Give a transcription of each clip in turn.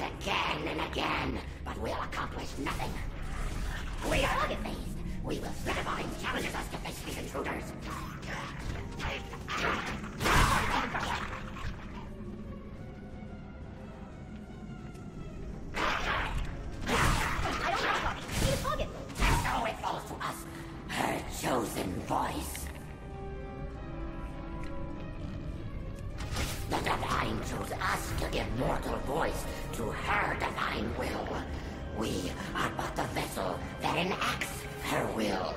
again and again, but we'll accomplish nothing. We are unfazed. We will the divine challenges us to face these intruders. So it falls to us, her chosen voice. The divine chose us to give mortal voice to her divine will. We are but the vessel that enacts her will.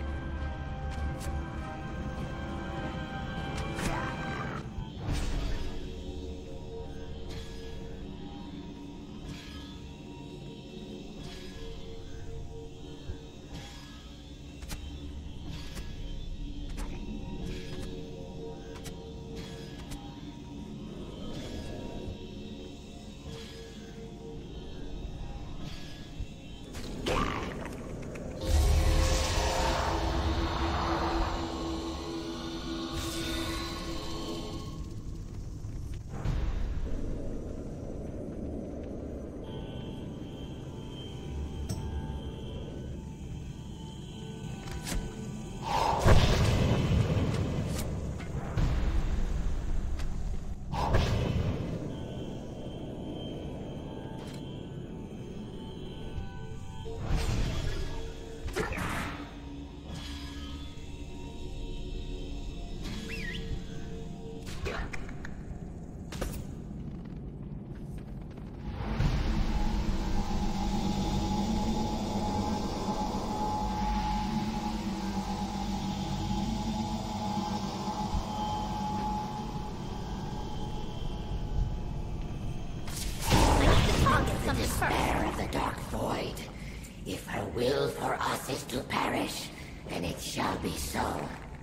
The despair of the dark void. If her will for us is to perish, then it shall be so.